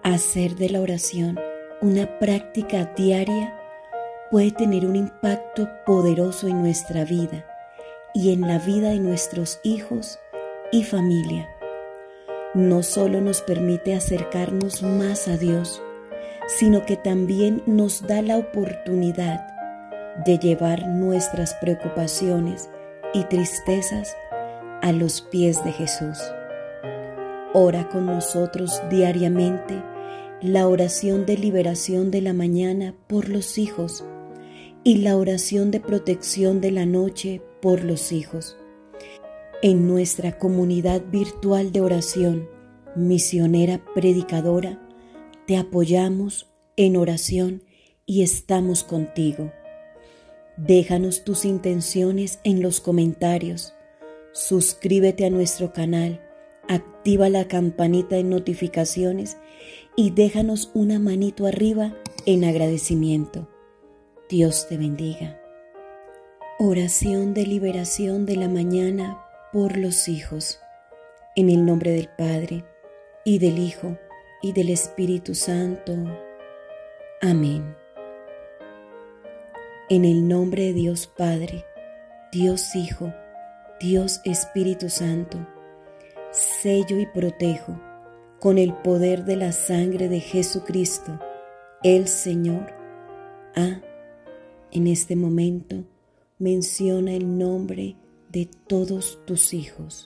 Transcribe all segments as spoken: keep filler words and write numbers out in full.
Hacer de la oración una práctica diaria puede tener un impacto poderoso en nuestra vida y en la vida de nuestros hijos y familia. No solo nos permite acercarnos más a Dios, sino que también nos da la oportunidad de llevar nuestras preocupaciones y tristezas a los pies de Jesús. Ora con nosotros diariamente la oración de liberación de la mañana por los hijos y la oración de protección de la noche por los hijos. En nuestra comunidad virtual de oración, Misionera Predicadora, te apoyamos en oración y estamos contigo. Déjanos tus intenciones en los comentarios, suscríbete a nuestro canal, activa la campanita de notificaciones y déjanos una manito arriba en agradecimiento. Dios te bendiga. Oración de liberación de la mañana por los hijos. En el nombre del Padre, y del Hijo, y del Espíritu Santo. Amén. En el nombre de Dios Padre, Dios Hijo, Dios Espíritu Santo, sello y protejo con el poder de la sangre de Jesucristo, el Señor. Ah, en este momento menciona el nombre de todos tus hijos.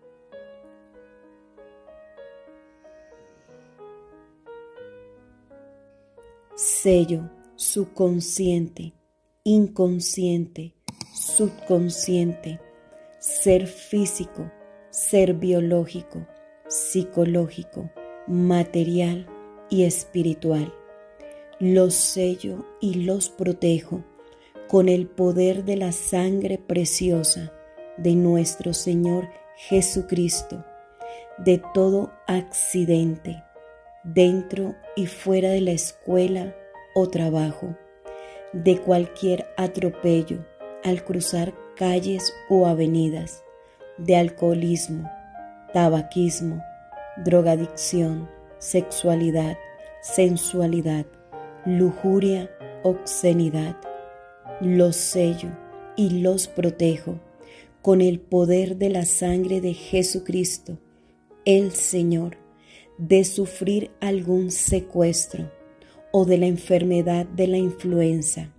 Sello subconsciente, inconsciente, subconsciente, ser físico, ser biológico, psicológico, material y espiritual. Los sello y los protejo con el poder de la sangre preciosa de nuestro Señor Jesucristo, de todo accidente, dentro y fuera de la escuela o trabajo, de cualquier atropello al cruzar calles o avenidas, de alcoholismo, tabaquismo, drogadicción, sexualidad, sensualidad, lujuria, obscenidad. Los sello y los protejo con el poder de la sangre de Jesucristo, el Señor, de sufrir algún secuestro o de la enfermedad de la influenza,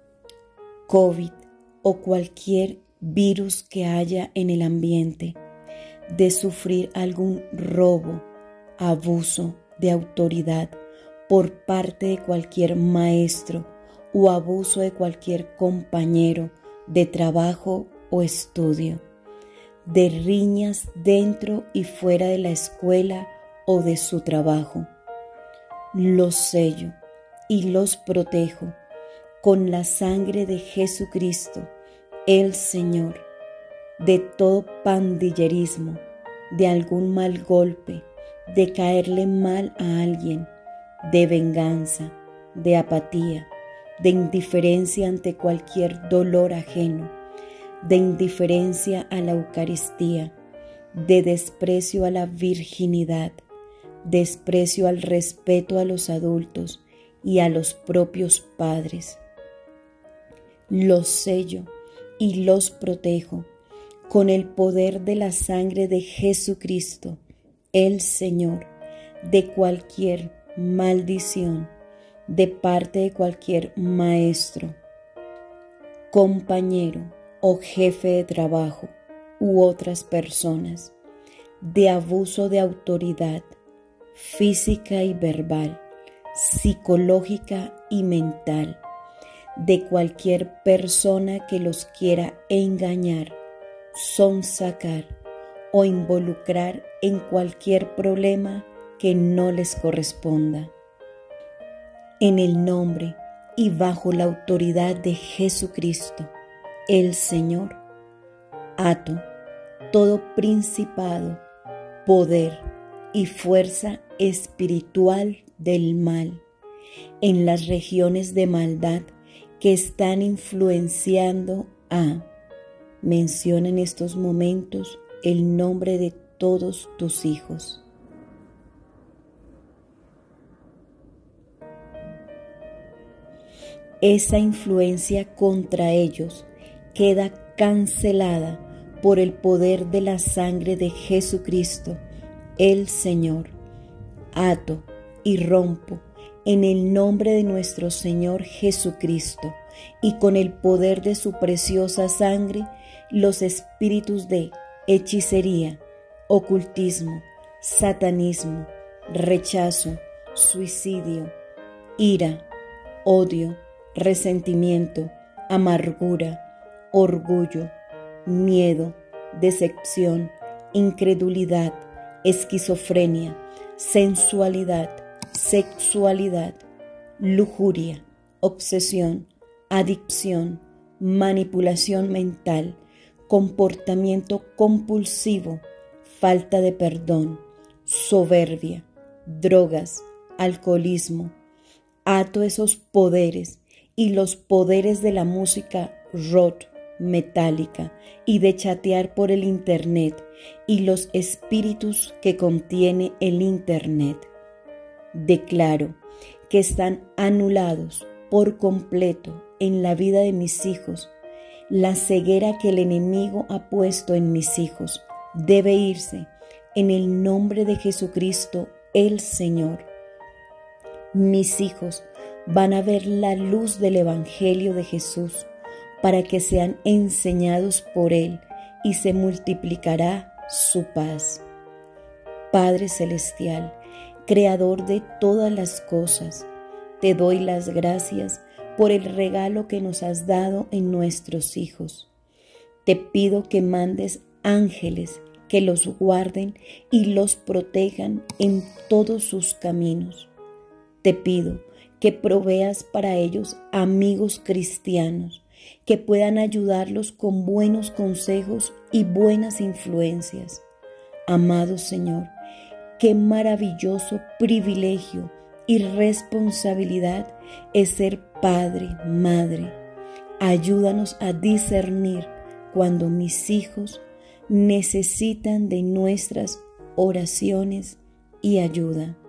COVID o cualquier virus que haya en el ambiente, de sufrir algún robo, abuso de autoridad por parte de cualquier maestro o abuso de cualquier compañero de trabajo o estudio, de riñas dentro y fuera de la escuela o de su trabajo. Los sello y los protejo con la sangre de Jesucristo, el Señor, de todo pandillerismo, de algún mal golpe, de caerle mal a alguien, de venganza, de apatía, de indiferencia ante cualquier dolor ajeno, de indiferencia a la Eucaristía, de desprecio a la virginidad, desprecio al respeto a los adultos y a los propios padres. Los sello y los protejo con el poder de la sangre de Jesucristo, el Señor, de cualquier maldición, de parte de cualquier maestro, compañero o jefe de trabajo u otras personas, de abuso de autoridad física y verbal, psicológica y mental, de cualquier persona que los quiera engañar, sonsacar o involucrar en cualquier problema que no les corresponda. En el nombre y bajo la autoridad de Jesucristo, el Señor, ato todo principado, poder y fuerza espiritual del mal en las regiones de maldad que están influenciando a, menciona en estos momentos el nombre de todos tus hijos. esa influencia contra ellos queda cancelada por el poder de la sangre de Jesucristo, el Señor. Ato y rompo en el nombre de nuestro Señor Jesucristo y con el poder de su preciosa sangre los espíritus de hechicería, ocultismo, satanismo, rechazo, suicidio, ira, odio, resentimiento, amargura, orgullo, miedo, decepción, incredulidad, esquizofrenia, sensualidad, sexualidad, lujuria, obsesión, adicción, manipulación mental, comportamiento compulsivo, falta de perdón, soberbia, drogas, alcoholismo. Ato esos poderes y los poderes de la música rock, metálica y de chatear por el internet y los espíritus que contiene el internet. Declaro que están anulados por completo en la vida de mis hijos. La ceguera que el enemigo ha puesto en mis hijos debe irse en el nombre de Jesucristo el Señor. Mis hijos van a ver la luz del Evangelio de Jesús para que sean enseñados por Él y se multiplicará su paz. Padre Celestial, Creador de todas las cosas, te doy las gracias por el regalo que nos has dado en nuestros hijos. Te pido que mandes ángeles que los guarden y los protejan en todos sus caminos. Te pido que proveas para ellos amigos cristianos que puedan ayudarlos con buenos consejos y buenas influencias. Amado Señor, qué maravilloso privilegio y responsabilidad es ser padre, madre. Ayúdanos a discernir cuando mis hijos necesitan de nuestras oraciones y ayuda.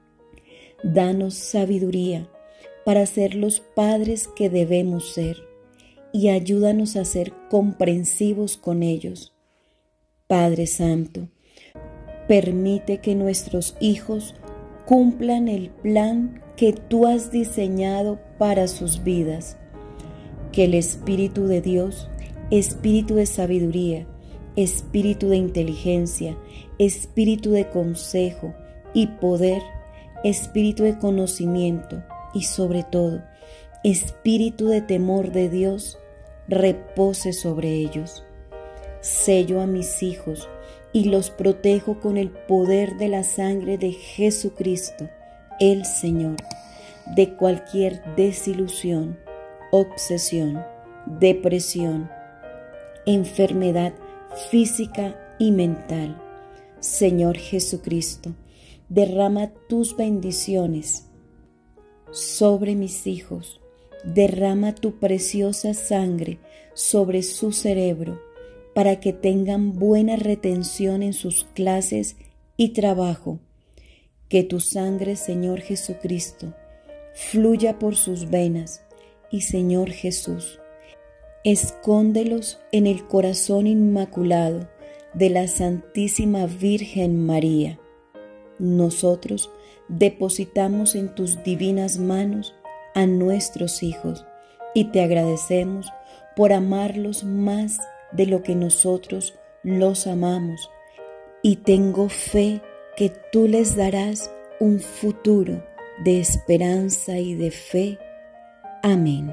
Danos sabiduría para ser los padres que debemos ser y ayúdanos a ser comprensivos con ellos. Padre Santo, permite que nuestros hijos cumplan el plan que tú has diseñado para sus vidas. Que el Espíritu de Dios, Espíritu de sabiduría, Espíritu de inteligencia, Espíritu de consejo y poder, Espíritu de conocimiento y sobre todo, Espíritu de temor de Dios, repose sobre ellos. Sello a mis hijos y los protejo con el poder de la sangre de Jesucristo, el Señor, de cualquier desilusión, obsesión, depresión, enfermedad física y mental. Señor Jesucristo, derrama tus bendiciones sobre mis hijos. Derrama tu preciosa sangre sobre su cerebro para que tengan buena retención en sus clases y trabajo. Que tu sangre, Señor Jesucristo, fluya por sus venas y, Señor Jesús, escóndelos en el corazón inmaculado de la Santísima Virgen María. Nosotros depositamos en tus divinas manos a nuestros hijos y te agradecemos por amarlos más de lo que nosotros los amamos, y tengo fe que tú les darás un futuro de esperanza y de fe. Amén.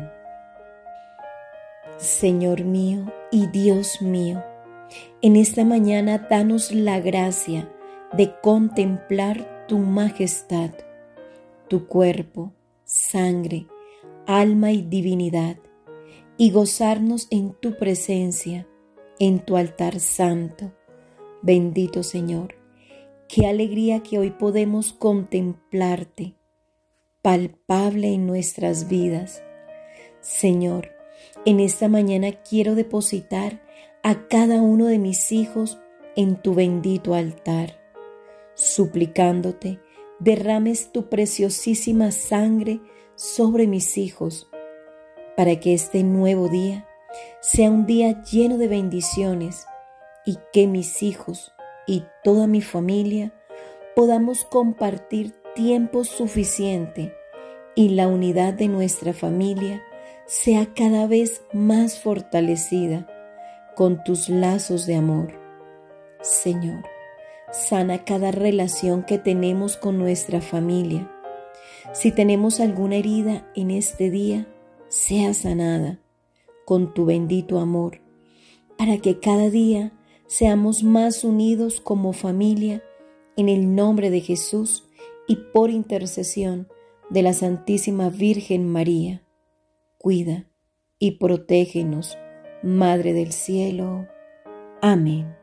Señor mío y Dios mío, en esta mañana danos la gracia de contemplar tu majestad, tu cuerpo, sangre, alma y divinidad, y gozarnos en tu presencia, en tu altar santo. Bendito Señor, qué alegría que hoy podemos contemplarte, palpable en nuestras vidas. Señor, en esta mañana quiero depositar a cada uno de mis hijos en tu bendito altar, suplicándote derrames tu preciosísima sangre sobre mis hijos para que este nuevo día sea un día lleno de bendiciones y que mis hijos y toda mi familia podamos compartir tiempo suficiente y la unidad de nuestra familia sea cada vez más fortalecida con tus lazos de amor. Señor, sana cada relación que tenemos con nuestra familia. Si tenemos alguna herida en este día, sea sanada con tu bendito amor, para que cada día seamos más unidos como familia en el nombre de Jesús y por intercesión de la Santísima Virgen María. Cuida y protégenos, Madre del Cielo. Amén.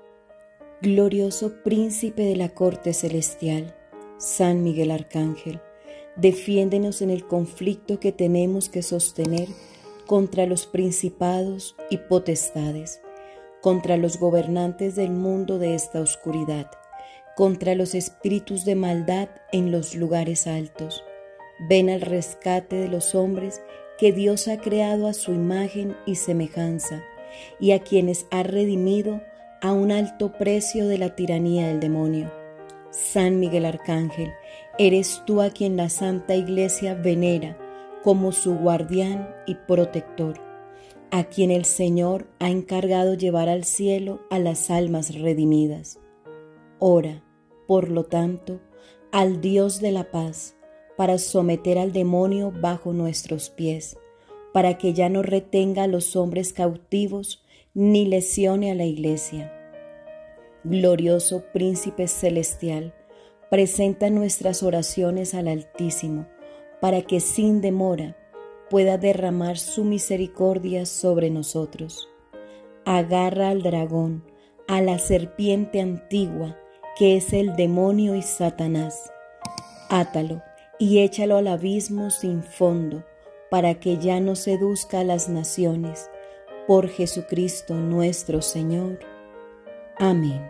Glorioso Príncipe de la Corte Celestial, San Miguel Arcángel, defiéndenos en el conflicto que tenemos que sostener contra los principados y potestades, contra los gobernantes del mundo de esta oscuridad, contra los espíritus de maldad en los lugares altos. Ven al rescate de los hombres que Dios ha creado a su imagen y semejanza, y a quienes ha redimido a un alto precio de la tiranía del demonio. San Miguel Arcángel, eres tú a quien la Santa Iglesia venera como su guardián y protector, a quien el Señor ha encargado llevar al cielo a las almas redimidas. Ora, por lo tanto, al Dios de la paz, para someter al demonio bajo nuestros pies, para que ya no retenga a los hombres cautivos ni lesione a la Iglesia. Glorioso Príncipe Celestial, presenta nuestras oraciones al Altísimo, para que sin demora pueda derramar su misericordia sobre nosotros. Agarra al dragón, a la serpiente antigua, que es el demonio y Satanás. Átalo y échalo al abismo sin fondo, para que ya no seduzca a las naciones. Por Jesucristo nuestro Señor. Amén.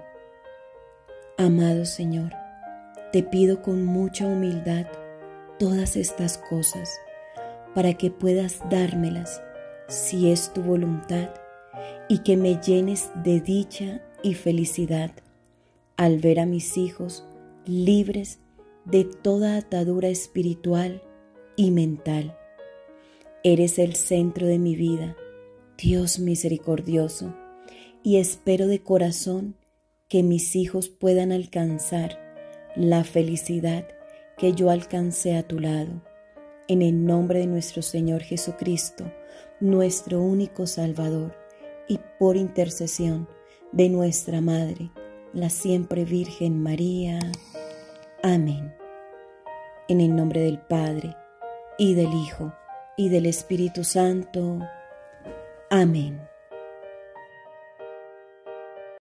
Amado Señor, te pido con mucha humildad todas estas cosas, para que puedas dármelas, si es tu voluntad, y que me llenes de dicha y felicidad al ver a mis hijos libres de toda atadura espiritual y mental. Eres el centro de mi vida, Dios misericordioso, y espero de corazón que mis hijos puedan alcanzar la felicidad que yo alcancé a tu lado. En el nombre de nuestro Señor Jesucristo, nuestro único Salvador, y por intercesión de nuestra Madre, la siempre Virgen María. Amén. En el nombre del Padre, y del Hijo, y del Espíritu Santo. Amén.